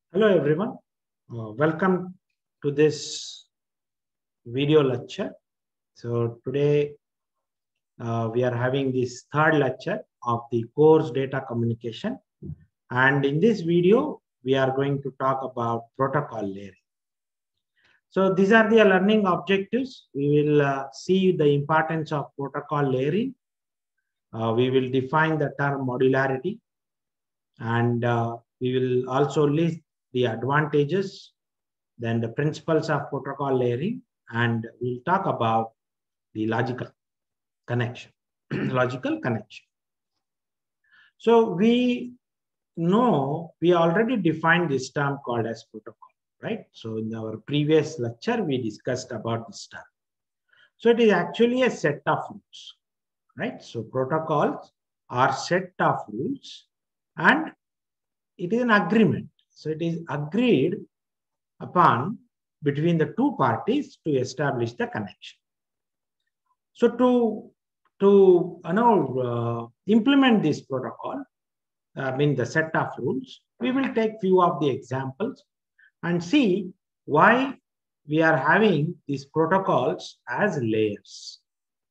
Hello everyone, welcome to this video lecture. So today we are having this third lecture of the course data communication, and in this video we are going to talk about protocol layering. So these are the learning objectives. We will see the importance of protocol layering. We will define the term modularity, and we will also list the advantages, then the principles of protocol layering, and we'll talk about the logical connection. Logical connection. So we know we already defined this term called as protocol, right? So in our previous lecture, we discussed about this term. So it is actually a set of rules, right? So protocols are set of rules and it is an agreement. So it is agreed upon between the two parties to establish the connection. So to implement this protocol, the set of rules, we will take few of the examples and see why we are having these protocols as layers.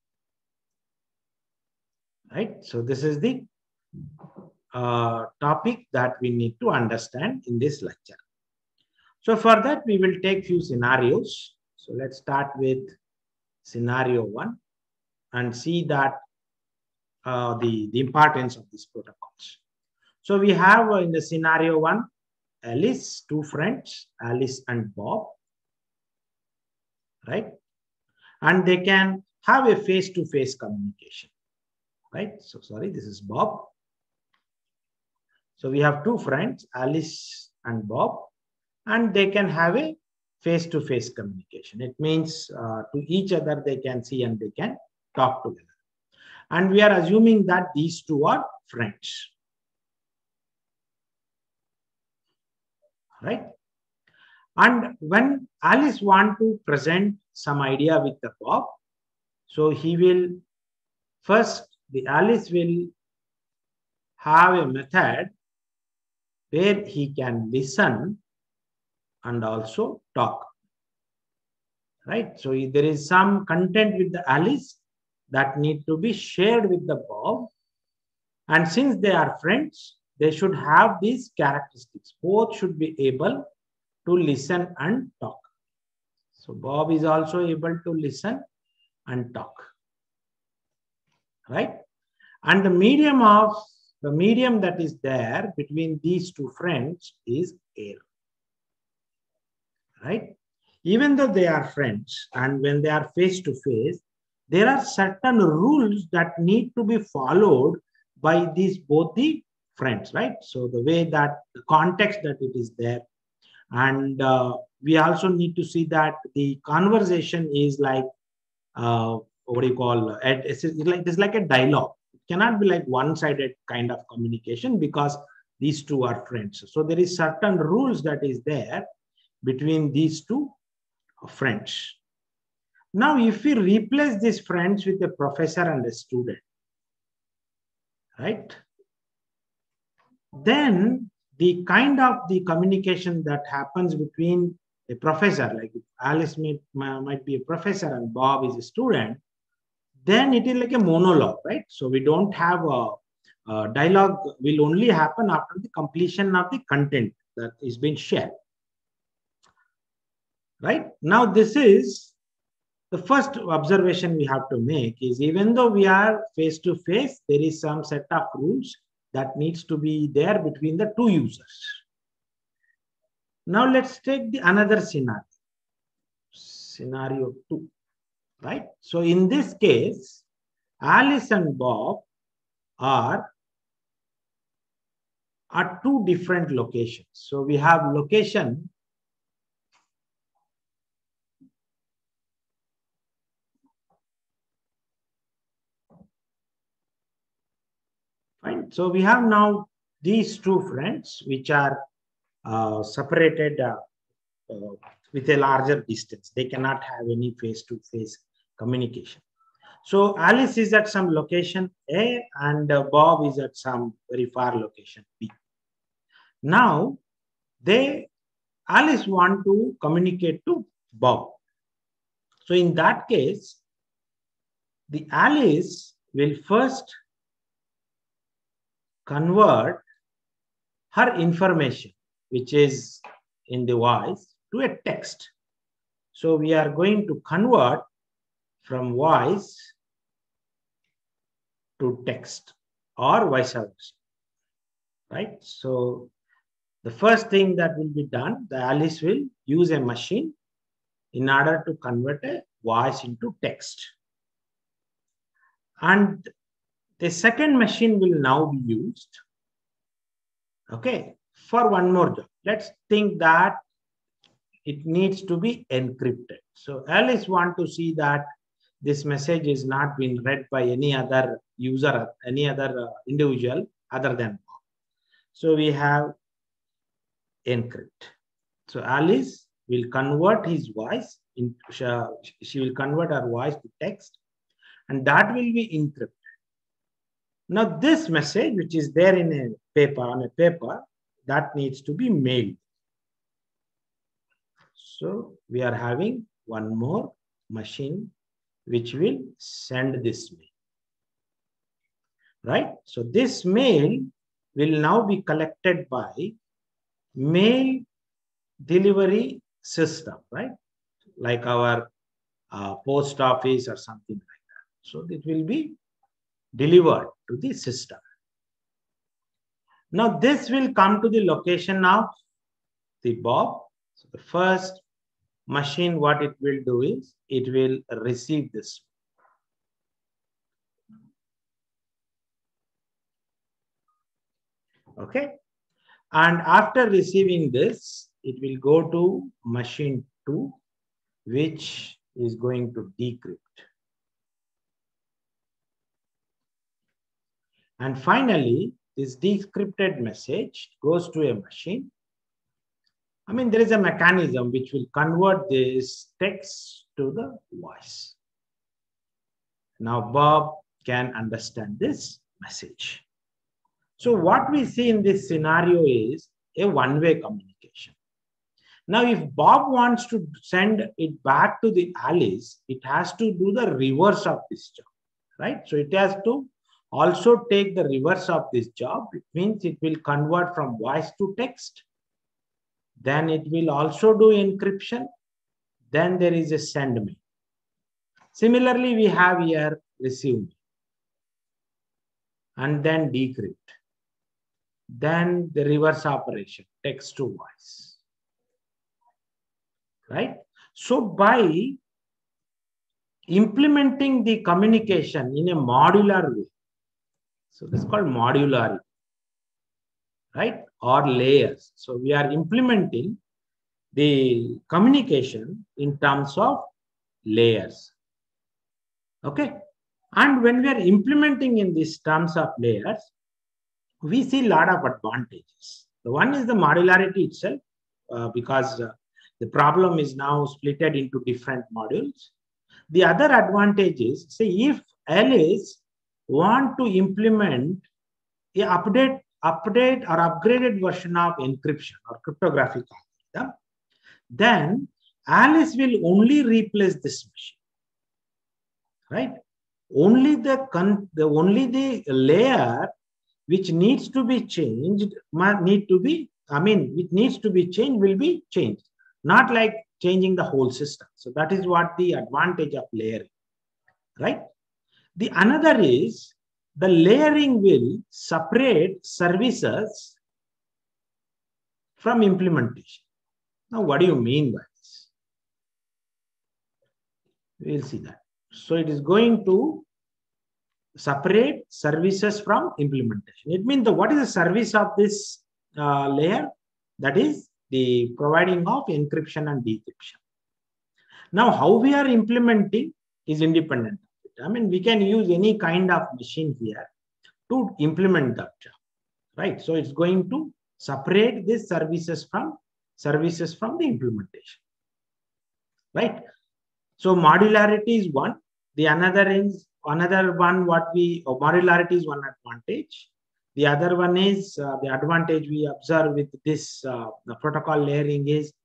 Right? So this is the topic that we need to understand in this lecture. So for that, we will take few scenarios. So let's start with scenario 1 and see that the importance of these protocols. So we have in the scenario 1, Alice, two friends, Alice and Bob, right? And they can have a face-to-face communication, right? So sorry, this is Bob. So we have two friends, Alice and Bob, and they can have a face-to-face communication. It means to each other they can see and they can talk together. And we are assuming that these two are friends, right? And when Alice wants to present some idea with the Bob, so he will first, the Alice will have a method where he can listen and also talk, right? So there is some content with the Alice that need to be shared with the Bob. And since they are friends, they should have these characteristics. Both should be able to listen and talk. So Bob is also able to listen and talk, right? And the medium that is there between these two friends is air, right? Even though they are friends and when they are face to face, there are certain rules that need to be followed by these both the friends, right? So the way that the context that it is there, and we also need to see that the conversation is like what do you call it? It's like a dialogue. It cannot be like one-sided kind of communication because these two are friends. So there is certain rules that is there between these two friends. Now, if we replace these friends with a professor and a student, right? Then the kind of the communication that happens between a professor, like Alice might be a professor and Bob is a student, then it is like a monologue, right? So we don't have a dialogue will only happen after the completion of the content that is being shared. Right? Now, this is the first observation we have to make is even though we are face to face, there is some set of rules that needs to be there between the two users. Now, let's take the another scenario, scenario 2, right? So in this case, Alice and Bob are at two different locations. So we have location fine. So we have now these two friends which are separated with a larger distance. They cannot have any face-to-face communication. So Alice is at some location A and Bob is at some very far location B. Now, they Alice want to communicate to Bob. So in that case, the Alice will first convert her information, which is in the voice, to a text. So we are going to convert from voice to text or vice versa, right? So the first thing that will be done, the Alice will use a machine in order to convert a voice into text. And the second machine will now be used, okay, for one more job. Let's think that it needs to be encrypted. So Alice want to see that this message is not being read by any other user, any other individual other than Bob. So we have encrypt. So Alice will convert his voice into, she will convert her voice to text, and that will be encrypted. Now this message, which is there in a paper, on a paper, that needs to be mailed. So we are having one more machine which will send this mail, right? So this mail will now be collected by mail delivery system, right? Like our post office or something like that. So it will be delivered to the system. Now this will come to the location of the Bob. So the first machine, what it will do is it will receive this. Okay. And after receiving this, it will go to machine 2, which is going to decrypt. And finally, this decrypted message goes to a machine. I mean, there is a mechanism which will convert this text to the voice. Now, Bob can understand this message. So what we see in this scenario is a one-way communication. Now, if Bob wants to send it back to the Alice, it has to do the reverse of this job, right? So it has to also take the reverse of this job. It means it will convert from voice to text. Then it will also do encryption. Then there is a send mail. Similarly, we have here receive mail. And then decrypt. Then the reverse operation, text to voice. Right? So by implementing the communication in a modular way, so this is called modularity, right? Or layers. So we are implementing the communication in terms of layers. Okay. And when we are implementing in these terms of layers, we see a lot of advantages. The one is the modularity itself, because the problem is now split into different modules. The other advantage is, say, if Alice want to implement a update or upgraded version of encryption or cryptographic algorithm, then Alice will only replace this machine, right? Only the layer which needs to be changed which needs to be changed will be changed, not like changing the whole system. So that is what the advantage of layering, right? The another is the layering will separate services from implementation. Now, what do you mean by this? We'll see that. So it is going to separate services from implementation. It means what is the service of this layer? That is the providing of encryption and decryption. Now, how we are implementing is independent. I mean, we can use any kind of machine here to implement that job, right? So it's going to separate these services from the implementation, right? So modularity is one. The another one, modularity is one advantage. The other one is the advantage we observe with this the protocol layering is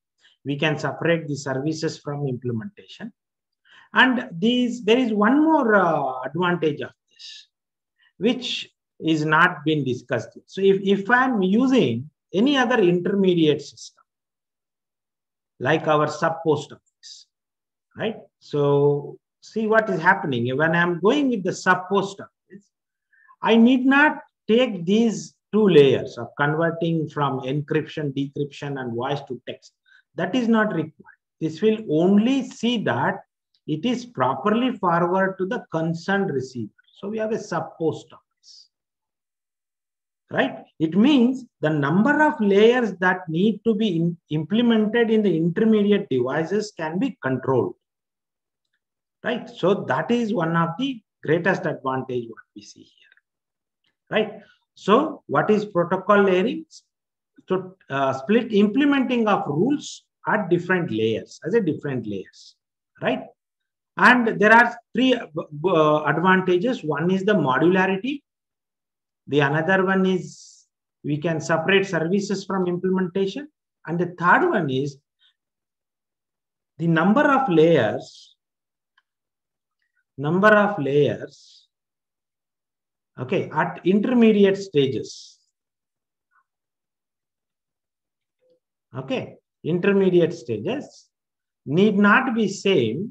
we can separate the services from implementation. And there is one more advantage of this, which is not been discussed. So if I'm using any other intermediate system, like our sub post office, right? So see what is happening when I'm going with the sub post office, I need not take these two layers of converting from encryption, decryption, and voice to text. That is not required. This will only see that it is properly forwarded to the concerned receiver. So we have a sub post office, right? It means the number of layers that need to be implemented in the intermediate devices can be controlled, right? So that is one of the greatest advantage what we see here, right? So what is protocol layering? So split implementing of rules at different layers, as a different layers, right? And there are three advantages. One is the modularity. The another one is we can separate services from implementation. And the third one is the number of layers, okay, at intermediate stages. Okay, intermediate stages need not be same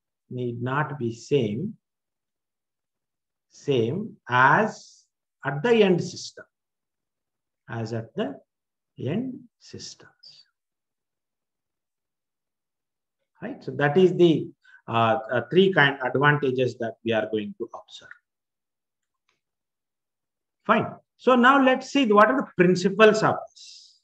as at the end system, right? So that is the three kind advantages that we are going to observe. Fine. So now let's see what are the principles of this.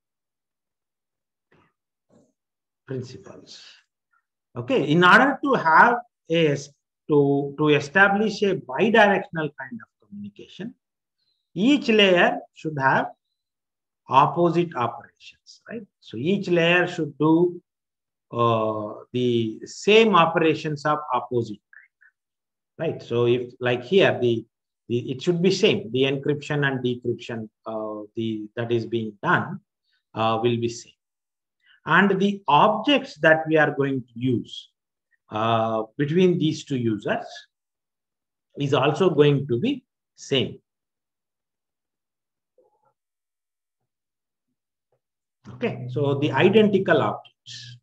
Principles. Okay, in order to have to establish a bidirectional kind of communication, each layer should have opposite operations, right? So each layer should do the same operations of opposite kind, right? So if like here, it should be same. The encryption and decryption that is being done will be same. And the objects that we are going to use between these two users is also going to be same. Okay, so the identical objects.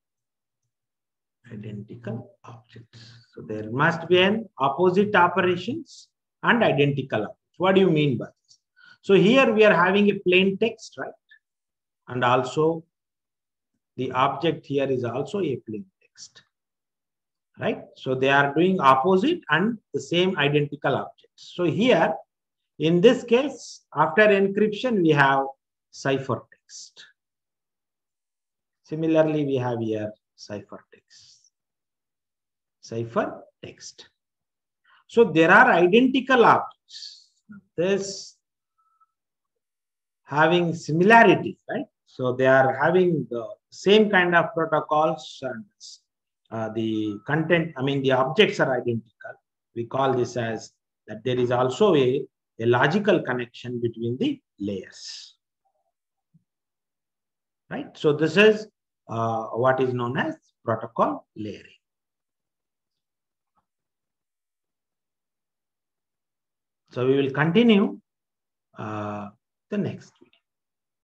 So there must be an opposite operations and identical objects. What do you mean by this? So here we are having a plain text, right? And also the object here is also a plain text, right? So they are doing opposite and the same identical objects. So here, in this case, after encryption, we have ciphertext. Similarly, we have here ciphertext. So there are identical objects. This having similarities, right? So they are having the same kind of protocols and the content, the objects are identical. We call this as that there is also a logical connection between the layers, right? So this is what is known as protocol layering. So we will continue the next